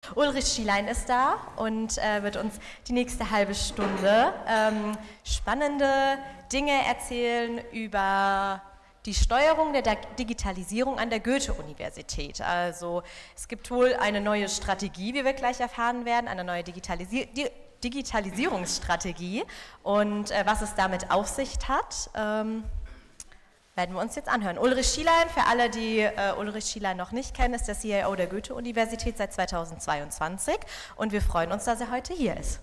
Ulrich Schielein ist da und wird uns die nächste halbe Stunde spannende Dinge erzählen über die Steuerung der Digitalisierung an der Goethe-Universität. Also es gibt wohl eine neue Strategie, wie wir gleich erfahren werden, eine neue Digitalisierungsstrategie und was es damit auf sich hat, werden wir uns jetzt anhören. Ulrich Schielein, für alle, die Ulrich Schielein noch nicht kennen, ist der CIO der Goethe-Universität seit 2022 und wir freuen uns, dass er heute hier ist.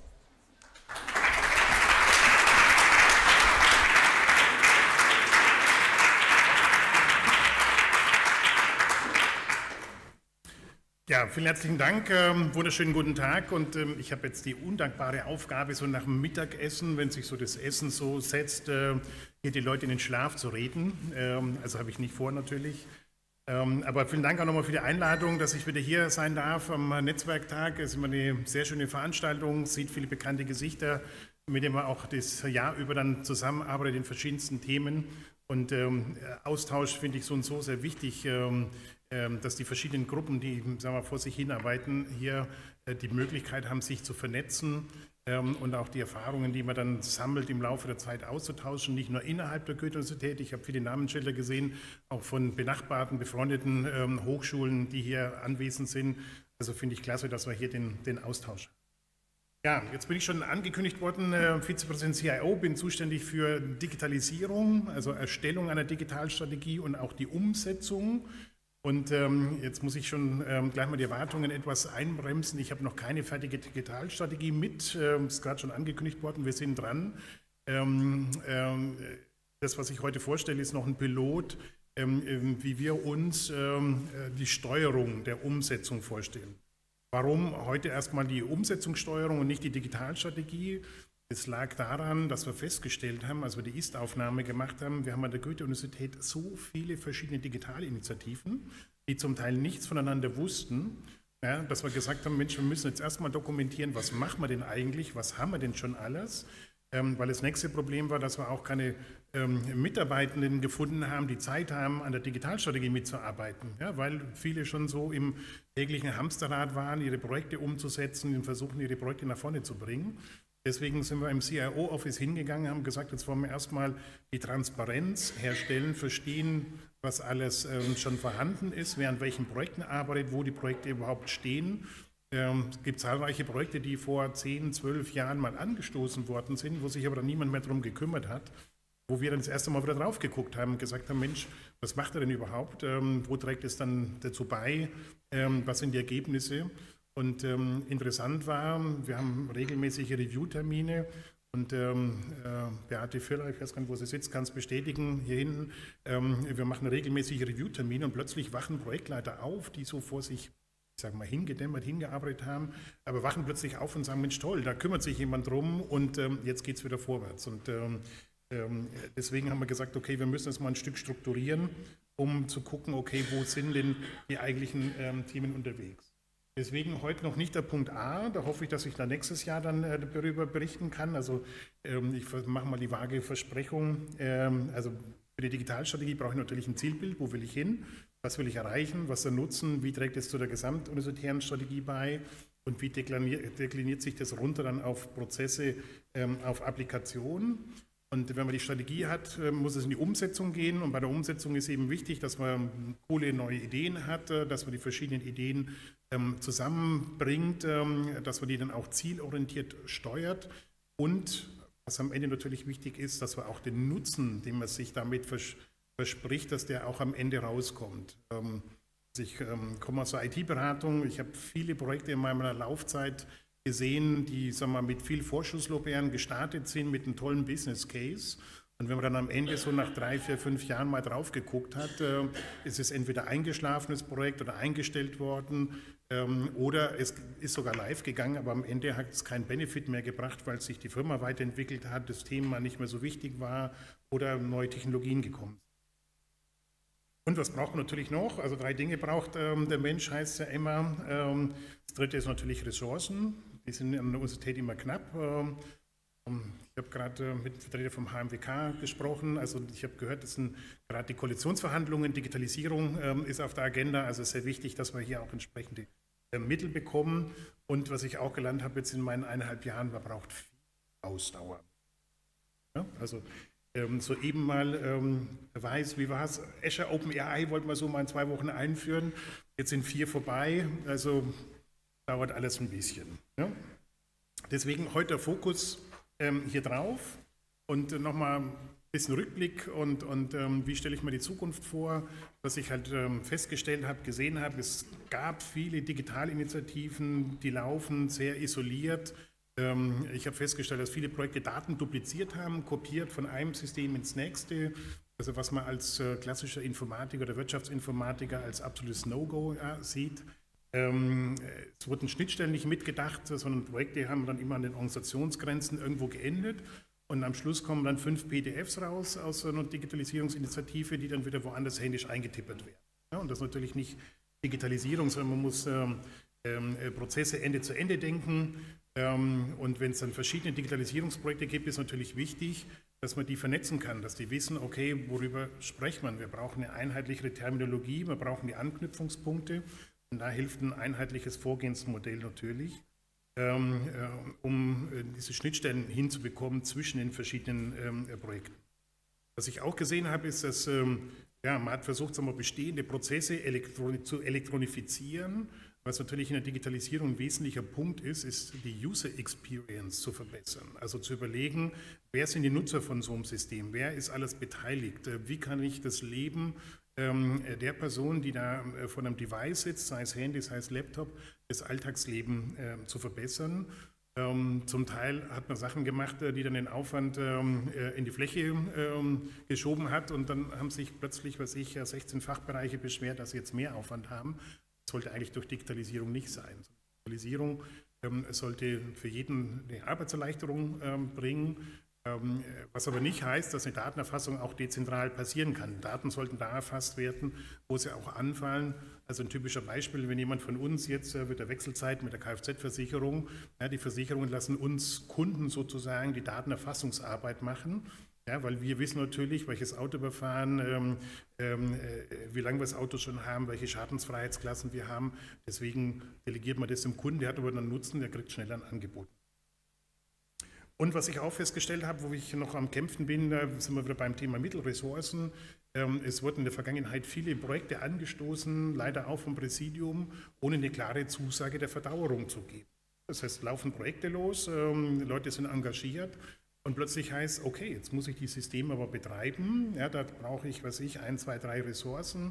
Ja, vielen herzlichen Dank, wunderschönen guten Tag und ich habe jetzt die undankbare Aufgabe, so nach dem Mittagessen, wenn sich so das Essen so setzt, hier die Leute in den Schlaf zu reden, also habe ich nicht vor natürlich, aber vielen Dank auch nochmal für die Einladung, dass ich wieder hier sein darf am Netzwerktag. Es ist immer eine sehr schöne Veranstaltung, sieht viele bekannte Gesichter, mit denen man auch das Jahr über dann zusammenarbeitet in verschiedensten Themen und Austausch finde ich so und so sehr wichtig, dass die verschiedenen Gruppen, die sagen wir, vor sich hinarbeiten, hier die Möglichkeit haben, sich zu vernetzen und auch die Erfahrungen, die man dann sammelt, im Laufe der Zeit auszutauschen, nicht nur innerhalb der Goethe-Universität. Ich habe viele Namensschilder gesehen, auch von benachbarten, befreundeten Hochschulen, die hier anwesend sind. Also finde ich klasse, dass wir hier den Austausch haben. Ja, jetzt bin ich schon angekündigt worden, Vizepräsident CIO, bin zuständig für Digitalisierung, also Erstellung einer Digitalstrategie und auch die Umsetzung. Und jetzt muss ich schon gleich mal die Erwartungen etwas einbremsen. Ich habe noch keine fertige Digitalstrategie mit, ist gerade schon angekündigt worden, wir sind dran. Das, was ich heute vorstelle, ist noch ein Pilot, wie wir uns die Steuerung der Umsetzung vorstellen. Warum heute erstmal die Umsetzungssteuerung und nicht die Digitalstrategie? Es lag daran, dass wir festgestellt haben, als wir die Ist-Aufnahme gemacht haben, wir haben an der Goethe-Universität so viele verschiedene Digitalinitiativen, die zum Teil nichts voneinander wussten, ja, dass wir gesagt haben, Mensch, wir müssen jetzt erstmal dokumentieren, was machen wir denn eigentlich, was haben wir denn schon alles, weil das nächste Problem war, dass wir auch keine Mitarbeitenden gefunden haben, die Zeit haben, an der Digitalstrategie mitzuarbeiten, ja, weil viele schon so im täglichen Hamsterrad waren, ihre Projekte umzusetzen und versuchen, ihre Projekte nach vorne zu bringen. Deswegen sind wir im CIO-Office hingegangen, haben gesagt, jetzt wollen wir erstmal die Transparenz herstellen, verstehen, was alles schon vorhanden ist, wer an welchen Projekten arbeitet, wo die Projekte überhaupt stehen. Es gibt zahlreiche Projekte, die vor 10, 12 Jahren mal angestoßen worden sind, wo sich aber dann niemand mehr darum gekümmert hat, wo wir dann das erste Mal wieder drauf geguckt haben und gesagt haben, Mensch, was macht er denn überhaupt, wo trägt es dann dazu bei, was sind die Ergebnisse? Und interessant war, wir haben regelmäßige Review-Termine und Beate Filler, ich weiß gar nicht, wo sie sitzt, kann es bestätigen, hier hinten, wir machen regelmäßige Review-Termine und plötzlich wachen Projektleiter auf, die so vor sich, ich sage mal, hingedämmert, hingearbeitet haben, aber wachen plötzlich auf und sagen, Mensch, toll, da kümmert sich jemand drum und jetzt geht es wieder vorwärts. Und deswegen haben wir gesagt, okay, wir müssen das mal ein Stück strukturieren, um zu gucken, okay, wo sind denn die eigentlichen Themen unterwegs. Deswegen heute noch nicht der Punkt A, da hoffe ich, dass ich da nächstes Jahr dann darüber berichten kann. Also ich mache mal die vage Versprechung, also für die Digitalstrategie brauche ich natürlich ein Zielbild, wo will ich hin, was will ich erreichen, was der Nutzen, wie trägt es zu der gesamtuniversitären Strategie bei und wie dekliniert sich das runter dann auf Prozesse, auf Applikationen. Und wenn man die Strategie hat, muss es in die Umsetzung gehen. Und bei der Umsetzung ist eben wichtig, dass man coole neue Ideen hat, dass man die verschiedenen Ideen zusammenbringt, dass man die dann auch zielorientiert steuert. Und was am Ende natürlich wichtig ist, dass man auch den Nutzen, den man sich damit verspricht, dass der auch am Ende rauskommt. Ich komme aus der IT-Beratung. Ich habe viele Projekte in meiner Laufzeit gesehen, die sagen wir mal, mit viel Vorschusslorbeeren gestartet sind, mit einem tollen Business Case. Und wenn man dann am Ende so nach 3, 4, 5 Jahren mal drauf geguckt hat, ist es entweder eingeschlafenes Projekt oder eingestellt worden oder es ist sogar live gegangen, aber am Ende hat es keinen Benefit mehr gebracht, weil sich die Firma weiterentwickelt hat, das Thema nicht mehr so wichtig war oder neue Technologien gekommen sind. Und was braucht man natürlich noch? Also 3 Dinge braucht der Mensch, heißt es ja immer. Das dritte ist natürlich Ressourcen. Die sind an der Universität immer knapp. Ich habe gerade mit dem Vertreter vom HMWK gesprochen. Also ich habe gehört, das sind gerade die Koalitionsverhandlungen, Digitalisierung ist auf der Agenda. Also es ist sehr wichtig, dass wir hier auch entsprechende Mittel bekommen. Und was ich auch gelernt habe jetzt in meinen 1,5 Jahren, man braucht viel Ausdauer. Ja, also soeben mal weiß, wie war es? Azure OpenAI wollten wir so mal in 2 Wochen einführen. Jetzt sind 4 vorbei, also dauert alles ein bisschen. Ja? Deswegen heute der Fokus hier drauf und nochmal ein bisschen Rückblick und wie stelle ich mir die Zukunft vor, was ich halt festgestellt habe, gesehen habe. Es gab viele Digitalinitiativen, die laufen sehr isoliert. Ich habe festgestellt, dass viele Projekte Daten dupliziert haben, kopiert von einem System ins nächste. Also was man als klassischer Informatiker oder Wirtschaftsinformatiker als absolutes No-Go sieht. Es wurden Schnittstellen nicht mitgedacht, sondern Projekte haben dann immer an den Organisationsgrenzen irgendwo geendet. Und am Schluss kommen dann 5 PDFs raus aus so einer Digitalisierungsinitiative, die dann wieder woanders händisch eingetippert werden. Ja, und das ist natürlich nicht Digitalisierung, sondern man muss Prozesse Ende zu Ende denken. Und wenn es dann verschiedene Digitalisierungsprojekte gibt, ist natürlich wichtig, dass man die vernetzen kann, dass die wissen, okay, worüber spricht man? Wir brauchen eine einheitlichere Terminologie, wir brauchen die Anknüpfungspunkte. Und da hilft ein einheitliches Vorgehensmodell natürlich, um diese Schnittstellen hinzubekommen zwischen den verschiedenen Projekten. Was ich auch gesehen habe, ist, dass man hat versucht, bestehende Prozesse zu elektronifizieren. Was natürlich in der Digitalisierung ein wesentlicher Punkt ist, ist die User Experience zu verbessern. Also zu überlegen, wer sind die Nutzer von so einem System, wer ist alles beteiligt, wie kann ich das Leben der Person, die da vor einem Device sitzt, sei es Handy, sei es Laptop, das Alltagsleben zu verbessern. Zum Teil hat man Sachen gemacht, die dann den Aufwand in die Fläche geschoben hat und dann haben sich plötzlich, 16 Fachbereiche beschwert, dass sie jetzt mehr Aufwand haben. Das sollte eigentlich durch Digitalisierung nicht sein. Digitalisierung sollte für jeden eine Arbeitserleichterung bringen, was aber nicht heißt, dass eine Datenerfassung auch dezentral passieren kann. Daten sollten da erfasst werden, wo sie auch anfallen. Also ein typischer Beispiel, wenn jemand von uns jetzt mit der Wechselzeit, mit der Kfz-Versicherung, ja, die Versicherungen lassen uns Kunden sozusagen die Datenerfassungsarbeit machen. Ja, weil wir wissen natürlich, welches Auto wir fahren, wie lange wir das Auto schon haben, welche Schadensfreiheitsklassen wir haben. Deswegen delegiert man das dem Kunden, der hat aber einen Nutzen, der kriegt schneller ein Angebot. Und was ich auch festgestellt habe, wo ich noch am Kämpfen bin, da sind wir wieder beim Thema Mittelressourcen. Es wurden in der Vergangenheit viele Projekte angestoßen, leider auch vom Präsidium, ohne eine klare Zusage der Verdauerung zu geben. Das heißt, laufen Projekte los, Leute sind engagiert. Und plötzlich heißt, okay, jetzt muss ich die Systeme aber betreiben, ja, da brauche ich, 1, 2, 3 Ressourcen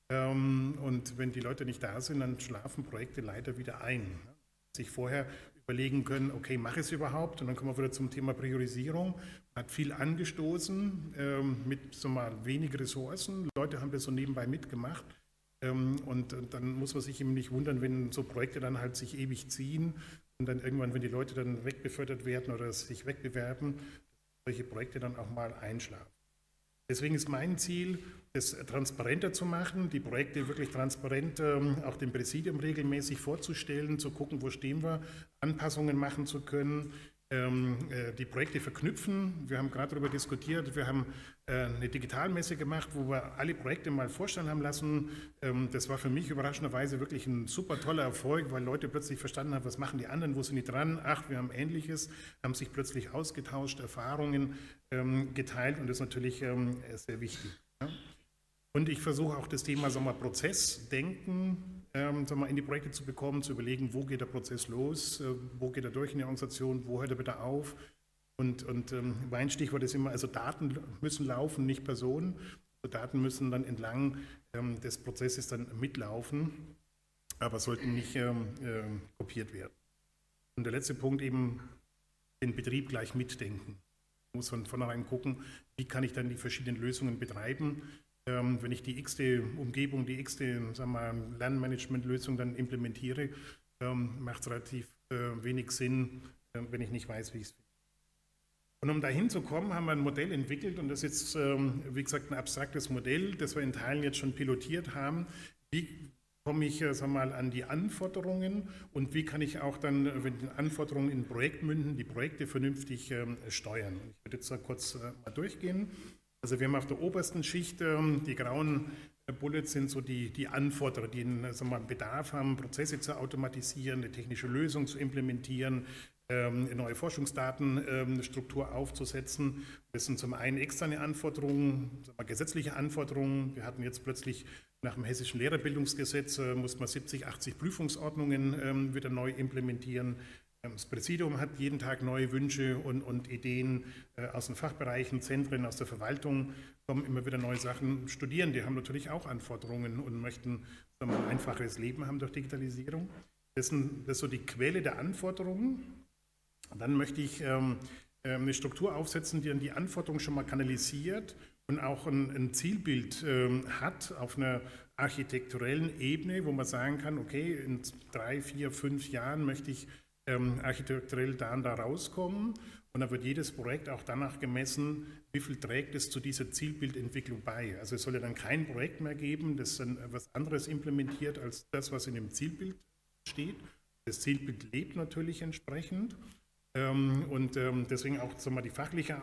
und wenn die Leute nicht da sind, dann schlafen Projekte leider wieder ein. Sich vorher überlegen können, okay, mache ich es überhaupt? Und dann kommen wir wieder zum Thema Priorisierung. Man hat viel angestoßen mit so mal wenig Ressourcen, Leute haben das so nebenbei mitgemacht und dann muss man sich eben nicht wundern, wenn so Projekte dann halt sich ewig ziehen. Und dann irgendwann, wenn die Leute dann wegbefördert werden oder sich wegbewerben, solche Projekte dann auch mal einschlafen. Deswegen ist mein Ziel, das transparenter zu machen, die Projekte wirklich transparent auch dem Präsidium regelmäßig vorzustellen, zu gucken, wo stehen wir, Anpassungen machen zu können, die Projekte verknüpfen. Wir haben gerade darüber diskutiert, wir haben eine Digitalmesse gemacht, wo wir alle Projekte mal vorstellen haben lassen. Das war für mich überraschenderweise wirklich ein super toller Erfolg, weil Leute plötzlich verstanden haben, was machen die anderen, wo sind die dran? Ach, wir haben Ähnliches, haben sich plötzlich ausgetauscht, Erfahrungen geteilt und das ist natürlich sehr wichtig. Ja? Und ich versuche auch das Thema Prozessdenken in die Projekte zu bekommen, zu überlegen, wo geht der Prozess los, wo geht er durch in die Organisation, wo hört er wieder auf. Und mein Stichwort ist immer, also Daten müssen laufen, nicht Personen. Also Daten müssen dann entlang des Prozesses dann mitlaufen, aber sollten nicht kopiert werden. Und der letzte Punkt eben, den Betrieb gleich mitdenken. Man muss von vornherein gucken, wie kann ich dann die verschiedenen Lösungen betreiben. Wenn ich die x-te Umgebung, die x-te Lernmanagementlösung dann implementiere, macht es relativ wenig Sinn, wenn ich nicht weiß, wie ich es finde. Und um dahin zu kommen, haben wir ein Modell entwickelt und das ist jetzt, wie gesagt, ein abstraktes Modell, das wir in Teilen jetzt schon pilotiert haben. Wie komme ich an die Anforderungen und wie kann ich auch dann, wenn die Anforderungen in ein Projekt münden, die Projekte vernünftig steuern. Ich würde jetzt da kurz mal durchgehen. Also wir haben auf der obersten Schicht die grauen Bullets sind so die Anforderer, die einen Bedarf haben, Prozesse zu automatisieren, eine technische Lösung zu implementieren, eine neue Forschungsdatenstruktur aufzusetzen. Das sind zum einen externe Anforderungen, gesetzliche Anforderungen. Wir hatten jetzt plötzlich nach dem Hessischen Lehrerbildungsgesetz, musste man 70, 80 Prüfungsordnungen wieder neu implementieren. Das Präsidium hat jeden Tag neue Wünsche und Ideen aus den Fachbereichen, Zentren, aus der Verwaltung, kommen immer wieder neue Sachen. Studierende haben natürlich auch Anforderungen und möchten ein einfacheres Leben haben durch Digitalisierung. Das ist so die Quelle der Anforderungen. Dann möchte ich eine Struktur aufsetzen, die dann die Anforderungen schon mal kanalisiert und auch ein Zielbild hat auf einer architekturellen Ebene, wo man sagen kann, okay, in 3, 4, 5 Jahren möchte ich architekturell da und da rauskommen. Und dann wird jedes Projekt auch danach gemessen, wie viel trägt es zu dieser Zielbildentwicklung bei. Also es soll ja dann kein Projekt mehr geben, das dann etwas anderes implementiert als das, was in dem Zielbild steht. Das Zielbild lebt natürlich entsprechend. Und deswegen auch die fachliche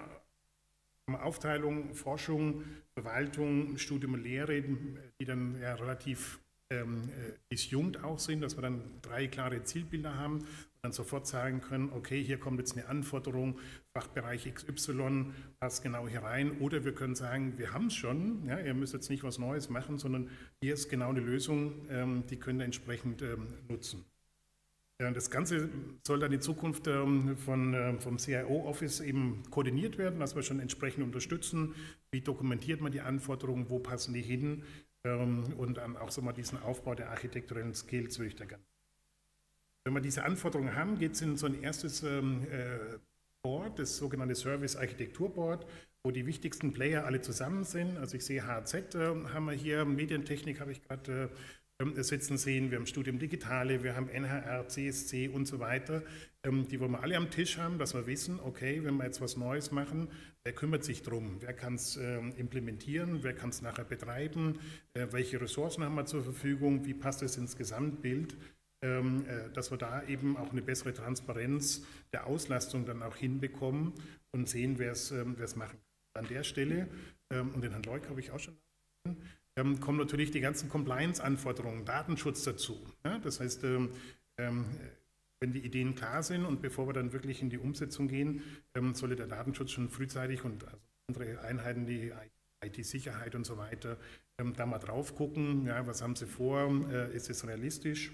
Aufteilung, Forschung, Verwaltung, Studium und Lehre, die dann ja relativ disjunkt auch sind, dass wir dann 3 klare Zielbilder haben und dann sofort sagen können, okay, hier kommt jetzt eine Anforderung, Fachbereich XY passt genau hier rein. Oder wir können sagen, wir haben es schon, ja, ihr müsst jetzt nicht was Neues machen, sondern hier ist genau eine Lösung, die könnt ihr entsprechend nutzen. Das Ganze soll dann in Zukunft vom CIO-Office eben koordiniert werden, was wir schon entsprechend unterstützen. Wie dokumentiert man die Anforderungen, wo passen die hin? Und dann auch diesen Aufbau der architekturellen Skills würde ich da gerne. Wenn wir diese Anforderungen haben, geht es in so ein erstes Board, das sogenannte Service Architektur Board, wo die wichtigsten Player alle zusammen sind. Also ich sehe HZ haben wir hier, Medientechnik habe ich gerade sitzen sehen, wir haben Studium Digitale, wir haben NHR, CSC und so weiter. Die wollen wir alle am Tisch haben, dass wir wissen, okay, wenn wir jetzt was Neues machen, wer kümmert sich drum? Wer kann es implementieren? Wer kann es nachher betreiben? Welche Ressourcen haben wir zur Verfügung? Wie passt es ins Gesamtbild? Dass wir da eben auch eine bessere Transparenz der Auslastung dann auch hinbekommen und sehen, wer es machen kann. An der Stelle, und den Herrn Leuk habe ich auch schon kommen natürlich die ganzen Compliance-Anforderungen, Datenschutz dazu. Ja, das heißt, wenn die Ideen klar sind und bevor wir dann wirklich in die Umsetzung gehen, sollte der Datenschutz schon frühzeitig und also unsere Einheiten, die IT-Sicherheit und so weiter, da mal drauf gucken, ja, was haben sie vor, ist es realistisch?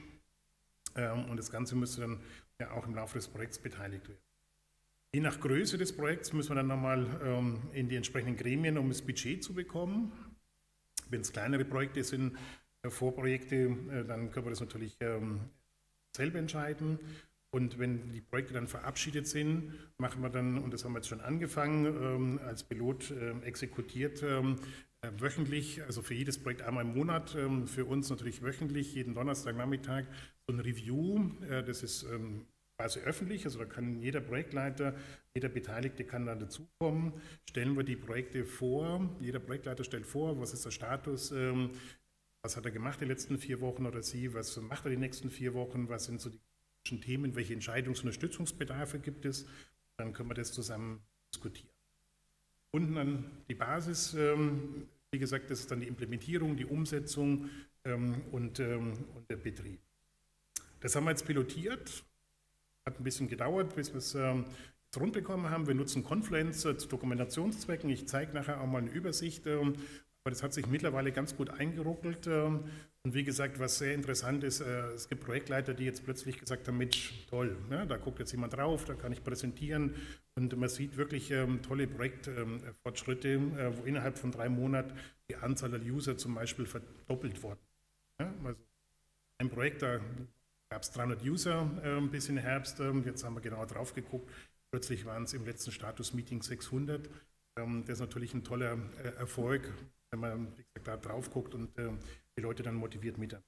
Und das Ganze müsste dann ja auch im Laufe des Projekts beteiligt werden. Je nach Größe des Projekts müssen wir dann nochmal in die entsprechenden Gremien, um das Budget zu bekommen. Wenn es kleinere Projekte sind, Vorprojekte, dann können wir das natürlich selber entscheiden. Und wenn die Projekte dann verabschiedet sind, machen wir dann, und das haben wir jetzt schon angefangen, als Pilot exekutiert, wöchentlich, also für jedes Projekt einmal im Monat, für uns natürlich wöchentlich, jeden Donnerstagnachmittag, so ein Review, das ist quasi öffentlich, also da kann jeder Projektleiter, jeder Beteiligte kann da dazukommen, stellen wir die Projekte vor, jeder Projektleiter stellt vor, was ist der Status, was hat er gemacht die letzten 4 Wochen oder sie, was macht er die nächsten 4 Wochen, was sind so die Themen, welche Entscheidungs- und Unterstützungsbedarfe gibt es, dann können wir das zusammen diskutieren. Unten dann die Basis, wie gesagt, das ist dann die Implementierung, die Umsetzung und der Betrieb. Das haben wir jetzt pilotiert. Hat ein bisschen gedauert, bis wir es rund bekommen haben. Wir nutzen Confluence zu Dokumentationszwecken. Ich zeige nachher auch mal eine Übersicht, aber das hat sich mittlerweile ganz gut eingeruckelt. Und wie gesagt, was sehr interessant ist, es gibt Projektleiter, die jetzt plötzlich gesagt haben, Mensch, toll, ne? Da guckt jetzt jemand drauf, da kann ich präsentieren. Und man sieht wirklich tolle Projektfortschritte, wo innerhalb von 3 Monaten die Anzahl der User zum Beispiel verdoppelt wurde. Ja? Also ein Projekt, da gab es 300 User bis in den Herbst, jetzt haben wir genauer drauf geguckt, plötzlich waren es im letzten Status-Meeting 600. Das ist natürlich ein toller Erfolg, wenn man, wie gesagt, da drauf guckt und die Leute dann motiviert mitarbeiten.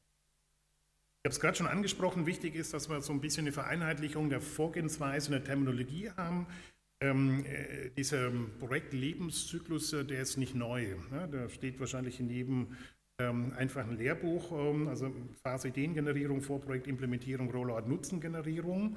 Ich habe es gerade schon angesprochen, wichtig ist, dass wir so ein bisschen eine Vereinheitlichung der Vorgehensweise und der Terminologie haben. Dieser Projektlebenszyklus, der ist nicht neu. Ne? Der steht wahrscheinlich in jedem einfachen Lehrbuch, also Phase Ideengenerierung, Vorprojektimplementierung, Rollout, Nutzengenerierung.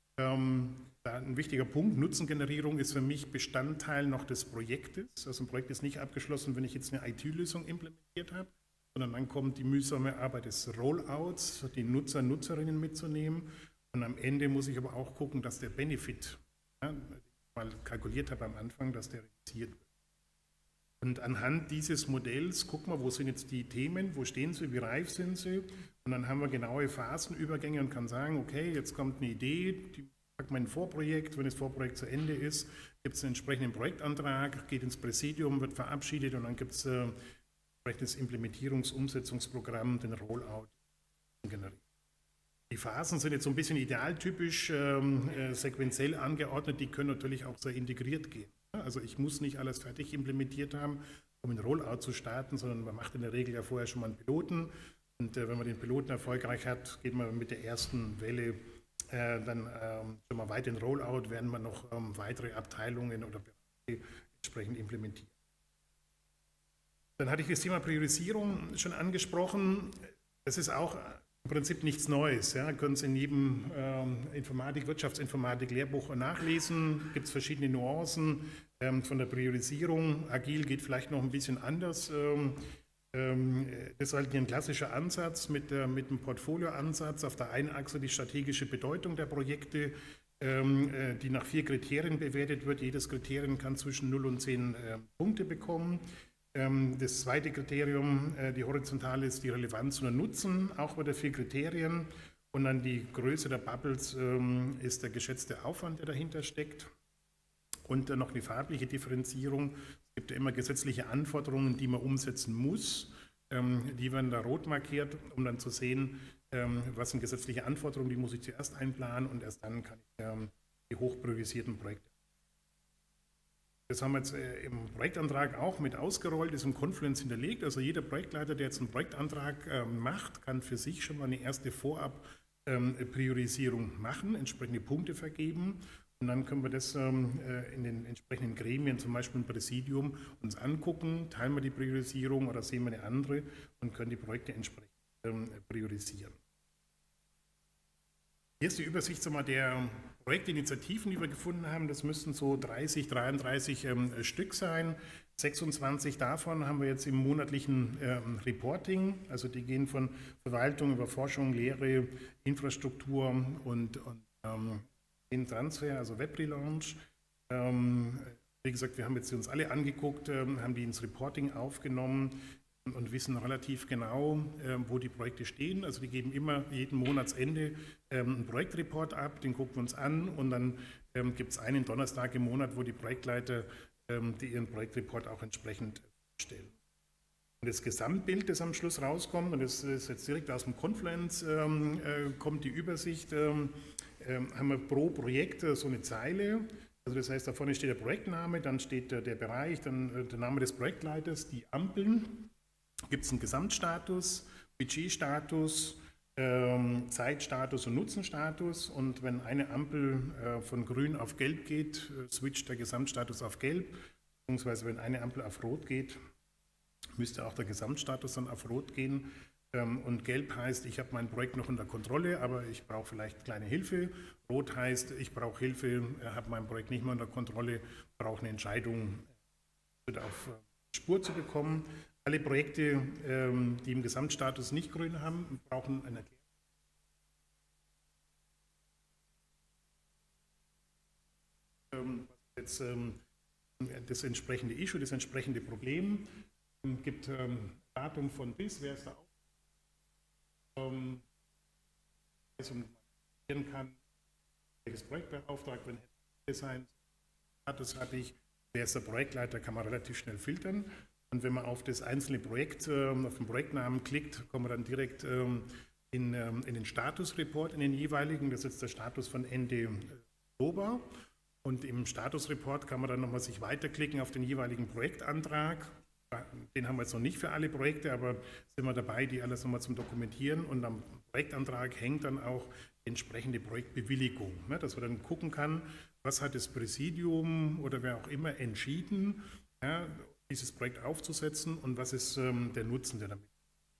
Ein wichtiger Punkt, Nutzengenerierung ist für mich Bestandteil noch des Projektes. Also ein Projekt ist nicht abgeschlossen, wenn ich jetzt eine IT-Lösung implementiert habe, sondern dann kommt die mühsame Arbeit des Rollouts, die Nutzer, Nutzerinnen mitzunehmen. Und am Ende muss ich aber auch gucken, dass der Benefit, ja, den ich mal kalkuliert habe am Anfang, dass der realisiert wird. Und anhand dieses Modells gucken wir, wo sind jetzt die Themen, wo stehen sie, wie reif sind sie. Und dann haben wir genaue Phasenübergänge und kann sagen, okay, jetzt kommt eine Idee, die packt man in ein Vorprojekt, wenn das Vorprojekt zu Ende ist, gibt es einen entsprechenden Projektantrag, geht ins Präsidium, wird verabschiedet und dann gibt es ein entsprechendes Implementierungs-Umsetzungsprogramm, den Rollout generiert. Die Phasen sind jetzt so ein bisschen idealtypisch, sequenziell angeordnet, die können natürlich auch sehr integriert gehen. Also ich muss nicht alles fertig implementiert haben, um einen Rollout zu starten, sondern man macht in der Regel ja vorher schon mal einen Piloten. Und wenn man den Piloten erfolgreich hat, geht man mit der ersten Welle dann schon mal weiter in den Rollout, werden wir noch weitere Abteilungen oder Bereiche entsprechend implementieren. Dann hatte ich das Thema Priorisierung schon angesprochen. Das ist auch im Prinzip nichts Neues. Ja. Können Sie in jedem Wirtschaftsinformatik-Lehrbuch nachlesen. Gibt es verschiedene Nuancen von der Priorisierung. Agil geht vielleicht noch ein bisschen anders. Das ist halt ein klassischer Ansatz mit einem Portfolioansatz. Auf der einen Achse die strategische Bedeutung der Projekte, die nach 4 Kriterien bewertet wird. Jedes Kriterium kann zwischen 0 und 10 Punkte bekommen. Das zweite Kriterium, die horizontale, ist die Relevanz und der Nutzen, auch bei der 4 Kriterien. Und dann die Größe der Bubbles ist der geschätzte Aufwand, der dahinter steckt. Und dann noch eine farbliche Differenzierung. Es gibt ja immer gesetzliche Anforderungen, die man umsetzen muss. Die werden da rot markiert, um dann zu sehen, was sind gesetzliche Anforderungen, die muss ich zuerst einplanen und erst dann kann ich die hochpriorisierten Projekte. Das haben wir jetzt im Projektantrag auch mit ausgerollt, ist im Confluence hinterlegt. Also jeder Projektleiter, der jetzt einen Projektantrag macht, kann für sich schon mal eine erste Vorab-Priorisierung machen, entsprechende Punkte vergeben. Und dann können wir das in den entsprechenden Gremien, zum Beispiel im Präsidium, uns angucken, teilen wir die Priorisierung oder sehen wir eine andere und können die Projekte entsprechend priorisieren. Hier ist die Übersicht der Projektinitiativen, die wir gefunden haben. Das müssten so 30, 33 Stück sein. 26 davon haben wir jetzt im monatlichen Reporting. Also die gehen von Verwaltung über Forschung, Lehre, Infrastruktur und den Transfer, also Webrelaunch. Wie gesagt, wir haben jetzt uns alle angeguckt, haben die ins Reporting aufgenommen und wissen relativ genau, wo die Projekte stehen. Also die geben immer jeden Monatsende einen Projektreport ab, den gucken wir uns an und dann gibt es einen Donnerstag im Monat, wo die Projektleiter die ihren Projektreport auch entsprechend stellen. Und das Gesamtbild, das am Schluss rauskommt, und das ist jetzt direkt aus dem Confluence, kommt die Übersicht, haben wir pro Projekt so eine Zeile. Also das heißt, da vorne steht der Projektname, dann steht der Bereich, dann der Name des Projektleiters, die Ampeln. Gibt es einen Gesamtstatus, Budgetstatus, Zeitstatus und Nutzenstatus. Und wenn eine Ampel von grün auf gelb geht, switcht der Gesamtstatus auf gelb. Beziehungsweise wenn eine Ampel auf rot geht, müsste auch der Gesamtstatus dann auf rot gehen. Und gelb heißt, ich habe mein Projekt noch unter Kontrolle, aber ich brauche vielleicht kleine Hilfe. Rot heißt, ich brauche Hilfe, habe mein Projekt nicht mehr unter Kontrolle, brauche eine Entscheidung, auf Spur zu bekommen. Alle Projekte, die im Gesamtstatus nicht grün haben, brauchen eine Erklärung. Jetzt das entsprechende Issue, das entsprechende Problem, gibt Datum von bis, wer ist da auch, kann, welches Projekt beauftragt, wenn es sein, Status hatte ich, wer ist der Projektleiter, kann man relativ schnell filtern. Und wenn man auf das einzelne Projekt, auf den Projektnamen klickt, kommt man dann direkt in den Statusreport, in den jeweiligen. Das ist jetzt der Status von Ende Oktober. Und im Statusreport kann man dann nochmal sich weiterklicken auf den jeweiligen Projektantrag. Den haben wir jetzt noch nicht für alle Projekte, aber sind wir dabei, die alles nochmal zum Dokumentieren. Und am Projektantrag hängt dann auch die entsprechende Projektbewilligung, ne, dass man dann gucken kann, was hat das Präsidium oder wer auch immer entschieden, ja, dieses Projekt aufzusetzen und was ist der Nutzen, der damit.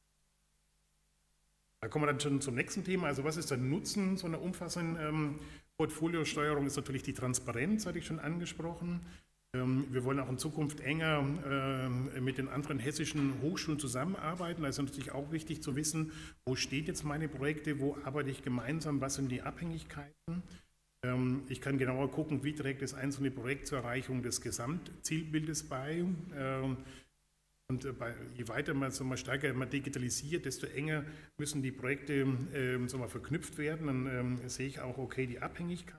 Da kommen wir dann schon zum nächsten Thema. Also was ist der Nutzen so einer umfassenden Portfoliosteuerung? Ist natürlich die Transparenz, hatte ich schon angesprochen. Wir wollen auch in Zukunft enger mit den anderen hessischen Hochschulen zusammenarbeiten. Da ist natürlich auch wichtig zu wissen, wo steht jetzt meine Projekte, wo arbeite ich gemeinsam, was sind die Abhängigkeiten. Ich kann genauer gucken, wie trägt das einzelne Projekt zur Erreichung des Gesamtzielbildes bei. Und je weiter man stärker digitalisiert, desto enger müssen die Projekte verknüpft werden. Dann sehe ich auch, okay, die Abhängigkeit.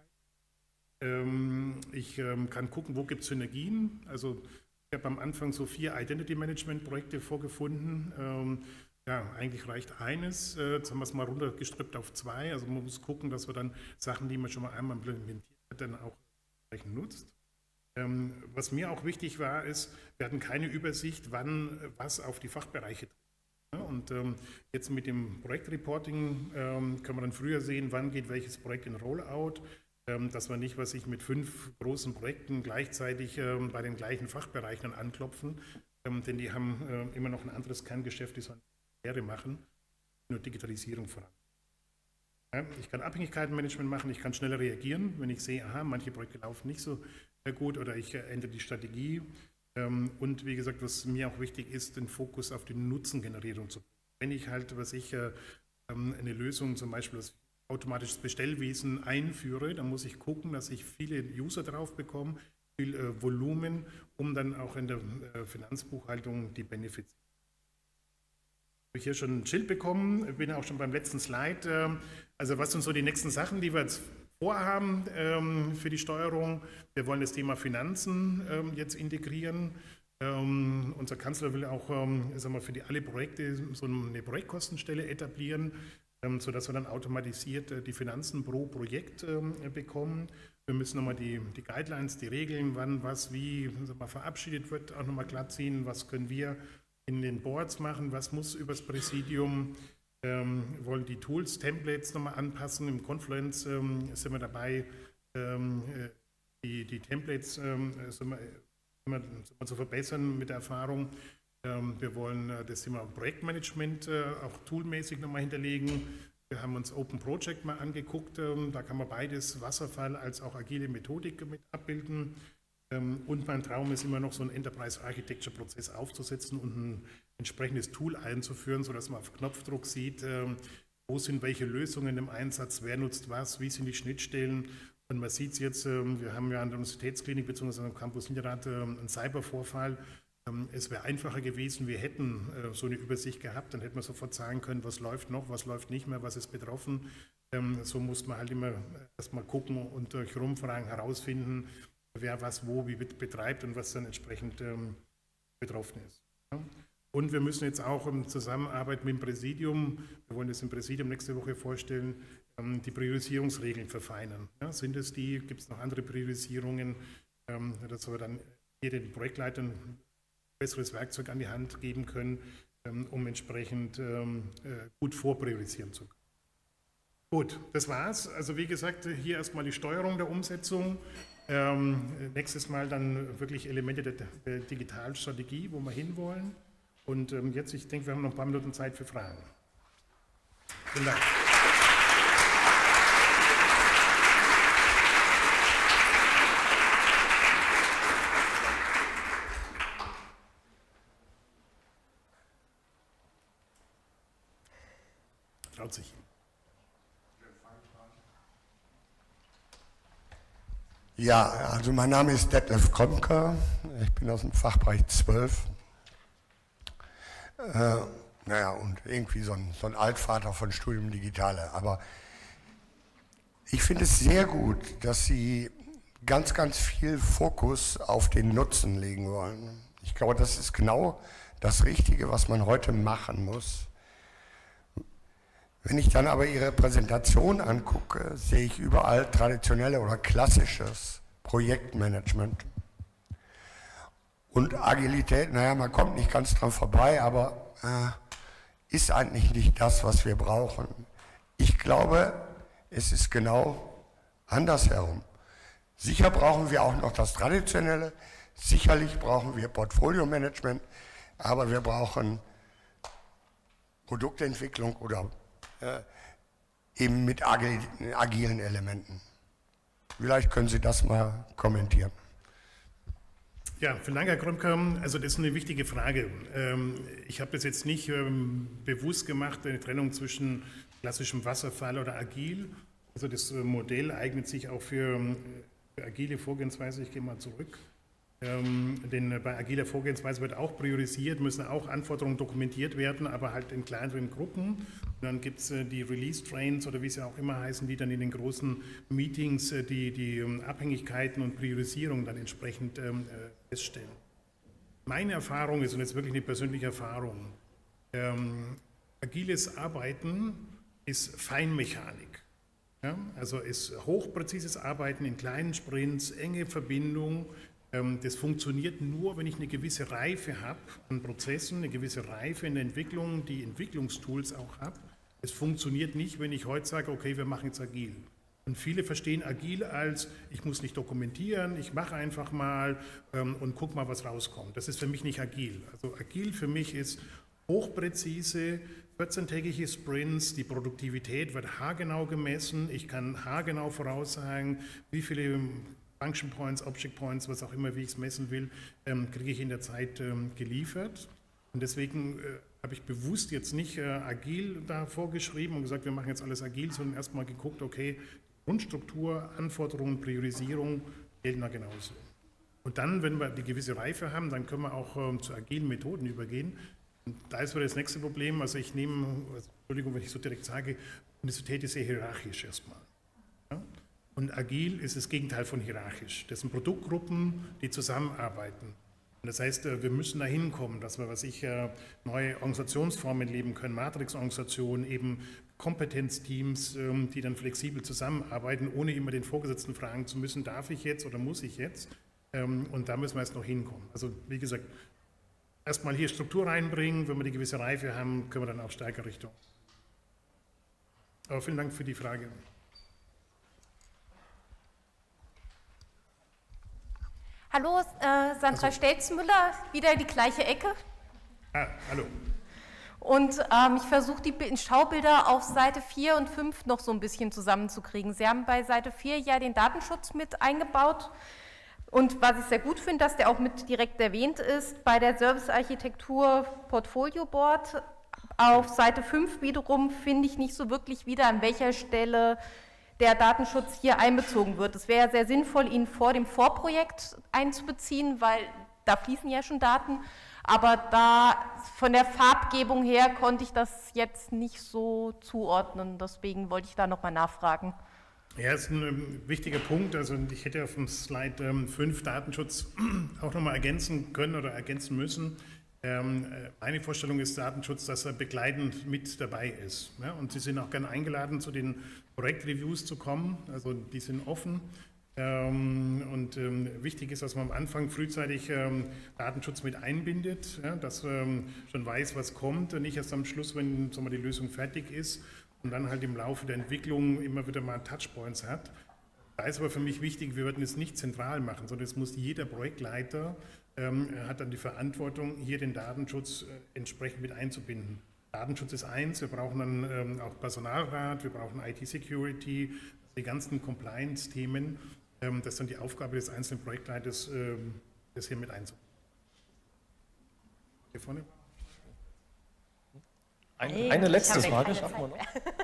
Ich kann gucken, wo gibt es Synergien. Also ich habe am Anfang so 4 Identity-Management-Projekte vorgefunden. Ja, eigentlich reicht eines. Jetzt haben wir es mal runtergestrippt auf 2. Also man muss gucken, dass wir dann Sachen, die man schon mal einmal implementiert hat, dann auch entsprechend nutzt. Was mir auch wichtig war, ist, wir hatten keine Übersicht, wann was auf die Fachbereiche trifft. Und jetzt mit dem Projektreporting können wir dann früher sehen, wann geht welches Projekt in Rollout, dass wir nicht, was ich mit 5 großen Projekten gleichzeitig bei den gleichen Fachbereichen anklopfen, denn die haben immer noch ein anderes Kerngeschäft, die sollen Lehre machen, nur Digitalisierung voran. Ja, ich kann Abhängigkeitenmanagement machen, ich kann schneller reagieren, wenn ich sehe, aha, manche Projekte laufen nicht so gut oder ich ändere die Strategie. Und wie gesagt, was mir auch wichtig ist, den Fokus auf die Nutzengenerierung zu bringen. Wenn ich halt, eine Lösung, zum Beispiel das automatisches Bestellwesen einführe, dann muss ich gucken, dass ich viele User drauf bekomme, viel Volumen, um dann auch in der Finanzbuchhaltung die Benefits. Ich habe hier schon ein Schild bekommen, bin auch schon beim letzten Slide. Also was sind so die nächsten Sachen, die wir jetzt vorhaben für die Steuerung? Wir wollen das Thema Finanzen jetzt integrieren. Unser Kanzler will auch für alle Projekte so eine Projektkostenstelle etablieren, sodass wir dann automatisiert die Finanzen pro Projekt bekommen. Wir müssen nochmal die Guidelines, die Regeln, wann, was, wie verabschiedet wird, auch nochmal glatt ziehen. Was können wir in den Boards machen, was muss übers Präsidium, wollen die Tools, Templates nochmal anpassen. Im Confluence sind wir dabei, die Templates zu verbessern mit der Erfahrung. Wir wollen das Thema Projektmanagement auch toolmäßig nochmal hinterlegen. Wir haben uns Open Project mal angeguckt, da kann man beides, Wasserfall als auch agile Methodik mit abbilden. Und mein Traum ist immer noch, so einen Enterprise Architecture Prozess aufzusetzen und ein entsprechendes Tool einzuführen, sodass man auf Knopfdruck sieht, wo sind welche Lösungen im Einsatz, wer nutzt was, wie sind die Schnittstellen. Und man sieht es jetzt, wir haben ja an der Universitätsklinik bzw. am Campus Niederrad einen Cybervorfall. Es wäre einfacher gewesen, wir hätten so eine Übersicht gehabt, dann hätten wir sofort sagen können, was läuft noch, was läuft nicht mehr, was ist betroffen. So muss man halt immer erstmal gucken und durch Rumfragen herausfinden, wer was wo wie betreibt und was dann entsprechend betroffen ist. Ja. Und wir müssen jetzt auch in Zusammenarbeit mit dem Präsidium, wir wollen das im Präsidium nächste Woche vorstellen, die Priorisierungsregeln verfeinern. Ja, sind es die, gibt es noch andere Priorisierungen, dass wir dann hier den Projektleitern ein besseres Werkzeug an die Hand geben können, um entsprechend gut vorpriorisieren zu können. Gut, das war's. Also wie gesagt, hier erstmal die Steuerung der Umsetzung. Nächstes Mal dann wirklich Elemente der Digitalstrategie, wo wir hinwollen. Und jetzt, ich denke, wir haben noch ein paar Minuten Zeit für Fragen. Vielen Dank. Traut sich. Ja, also mein Name ist Detlef Kromker, ich bin aus dem Fachbereich 12. Naja, und irgendwie so ein Altvater von Studium Digitale. Aber ich finde es sehr gut, dass Sie ganz, ganz viel Fokus auf den Nutzen legen wollen. Ich glaube, das ist genau das Richtige, was man heute machen muss. Wenn ich dann aber Ihre Präsentation angucke, sehe ich überall traditionelle oder klassisches Projektmanagement. Und Agilität, naja, man kommt nicht ganz dran vorbei, aber ist eigentlich nicht das, was wir brauchen. Ich glaube, es ist genau andersherum. Sicher brauchen wir auch noch das Traditionelle, sicherlich brauchen wir Portfolio-Management, aber wir brauchen Produktentwicklung oder eben mit agilen Elementen. Vielleicht können Sie das mal kommentieren. Ja, vielen Dank, Herr Krömker. Also das ist eine wichtige Frage. Ich habe das jetzt nicht bewusst gemacht, eine Trennung zwischen klassischem Wasserfall oder agil. Also das Modell eignet sich auch für agile Vorgehensweise. Ich gehe mal zurück. Denn bei agiler Vorgehensweise wird auch priorisiert, müssen auch Anforderungen dokumentiert werden, aber halt in kleineren Gruppen. Und dann gibt es die Release-Trains oder wie sie auch immer heißen, die dann in den großen Meetings die Abhängigkeiten und Priorisierung dann entsprechend feststellen. Meine Erfahrung ist, und jetzt wirklich eine persönliche Erfahrung, agiles Arbeiten ist Feinmechanik. Ja? Also ist hochpräzises Arbeiten in kleinen Sprints, enge Verbindung. Das funktioniert nur, wenn ich eine gewisse Reife habe an Prozessen, eine gewisse Reife in der Entwicklung, die Entwicklungstools auch habe. Es funktioniert nicht, wenn ich heute sage, okay, wir machen jetzt agil. Und viele verstehen agil als, ich muss nicht dokumentieren, ich mache einfach mal und guck mal, was rauskommt. Das ist für mich nicht agil. Also agil für mich ist hochpräzise, 14-tägige Sprints, die Produktivität wird haargenau gemessen, ich kann haargenau voraussagen, wie viele Function Points, Object Points, was auch immer, wie ich es messen will, kriege ich in der Zeit geliefert. Und deswegen habe ich bewusst jetzt nicht agil da vorgeschrieben und gesagt, wir machen jetzt alles agil, sondern erstmal geguckt, okay, Grundstruktur, Anforderungen, Priorisierung gelten da genauso. Und dann, wenn wir die gewisse Reife haben, dann können wir auch zu agilen Methoden übergehen. Und da ist wieder das nächste Problem, also ich nehme, Entschuldigung, wenn ich so direkt sage, Universität ist sehr hierarchisch erstmal. Ja? Und agil ist das Gegenteil von hierarchisch. Das sind Produktgruppen, die zusammenarbeiten. Und das heißt, wir müssen da hinkommen, dass wir, neue Organisationsformen leben können, Matrixorganisationen, eben Kompetenzteams, die dann flexibel zusammenarbeiten, ohne immer den Vorgesetzten fragen zu müssen, darf ich jetzt oder muss ich jetzt? Und da müssen wir erst noch hinkommen. Also wie gesagt, erstmal hier Struktur reinbringen, wenn wir die gewisse Reife haben, können wir dann auch stärker Richtung. Aber vielen Dank für die Frage. Hallo, Sandra Stelzmüller, wieder die gleiche Ecke. Hallo. Und ich versuche die Schaubilder auf Seite 4 und 5 noch so ein bisschen zusammenzukriegen. Sie haben bei Seite 4 ja den Datenschutz mit eingebaut. Und was ich sehr gut finde, dass der auch mit direkt erwähnt ist, bei der Servicearchitektur Portfolio Board auf Seite 5 wiederum finde ich nicht so wirklich wieder, an welcher Stelle der Datenschutz hier einbezogen wird. Es wäre sehr sinnvoll, ihn vor dem Vorprojekt einzubeziehen, weil da fließen ja schon Daten, aber da von der Farbgebung her konnte ich das jetzt nicht so zuordnen, deswegen wollte ich da nochmal nachfragen. Ja, das ist ein wichtiger Punkt. Also ich hätte auf dem Slide 5 Datenschutz auch nochmal ergänzen können oder ergänzen müssen. Meine Vorstellung ist Datenschutz, dass er begleitend mit dabei ist. Ja? Und Sie sind auch gerne eingeladen, zu den Projektreviews zu kommen. Also die sind offen. Wichtig ist, dass man am Anfang frühzeitig Datenschutz mit einbindet, ja? Dass man schon weiß, was kommt und nicht erst am Schluss, wenn die Lösung fertig ist und dann halt im Laufe der Entwicklung immer wieder mal Touchpoints hat. Da ist aber für mich wichtig, wir würden es nicht zentral machen, sondern es muss jeder Projektleiter hat dann die Verantwortung, hier den Datenschutz entsprechend mit einzubinden. Datenschutz ist eins, wir brauchen dann auch Personalrat, wir brauchen IT-Security, die ganzen Compliance-Themen. Das ist dann die Aufgabe des einzelnen Projektleiters, das hier mit einzubinden. Hier vorne. Eine letzte Frage schaffen wir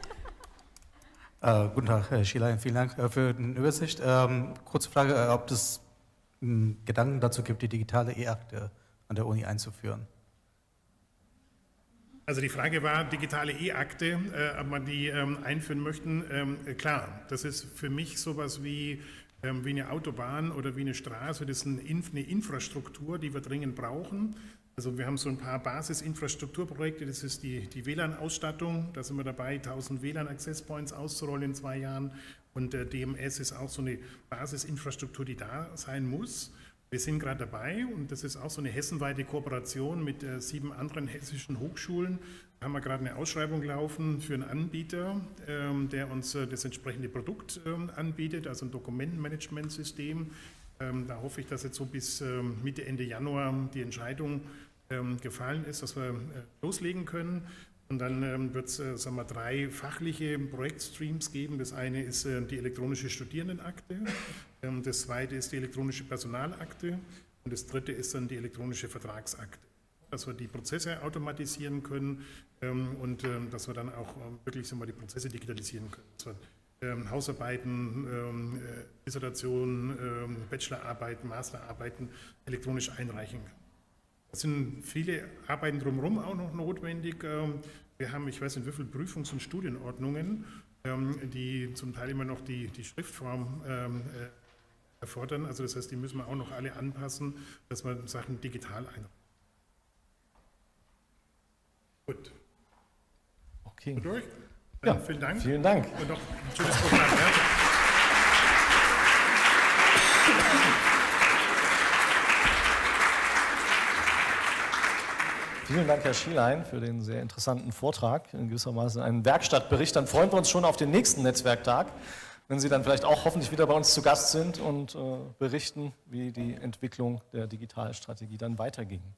noch. Guten Tag, Herr Schieler, vielen Dank für die Übersicht. Kurze Frage, ob es Gedanken dazu gibt, die digitale E-Akte an der Uni einzuführen. Also die Frage war, digitale E-Akte, ob man die einführen möchten. Klar, das ist für mich sowas wie eine Autobahn oder wie eine Straße. Das ist eine Infrastruktur, die wir dringend brauchen. Also wir haben so ein paar Basisinfrastrukturprojekte, das ist die WLAN-Ausstattung, da sind wir dabei, 1000 WLAN-Access-Points auszurollen in 2 Jahren. Und DMS ist auch so eine Basisinfrastruktur, die da sein muss. Wir sind gerade dabei und das ist auch so eine hessenweite Kooperation mit 7 anderen hessischen Hochschulen. Da haben wir gerade eine Ausschreibung laufen für einen Anbieter, der uns das entsprechende Produkt anbietet, also ein Dokumentenmanagementsystem. Da hoffe ich, dass jetzt so bis Mitte, Ende Januar die Entscheidung gefallen ist, dass wir loslegen können. Und dann wird es 3 fachliche Projektstreams geben. Das eine ist die elektronische Studierendenakte, das zweite ist die elektronische Personalakte Und das dritte ist dann die elektronische Vertragsakte. Dass wir die Prozesse automatisieren können und dass wir dann auch wirklich so mal die Prozesse digitalisieren können. Dass wir Hausarbeiten, Dissertationen, Bachelorarbeiten, Masterarbeiten elektronisch einreichen können. Es sind viele Arbeiten drumherum auch noch notwendig. Wir haben, ich weiß nicht, wie viele Prüfungs- und Studienordnungen, die zum Teil immer noch die Schriftform erfordern. Also das heißt, die müssen wir auch noch alle anpassen, dass wir Sachen digital einreichen. Gut. Okay. Durch? Ja, vielen Dank. Vielen Dank. Und noch ein schönes Programm. Ja. Vielen Dank, Herr Schielein, für den sehr interessanten Vortrag. In gewissermaßen einen Werkstattbericht. Dann freuen wir uns schon auf den nächsten Netzwerktag, wenn Sie dann vielleicht auch hoffentlich wieder bei uns zu Gast sind und berichten, wie die Entwicklung der Digitalstrategie dann weiterging.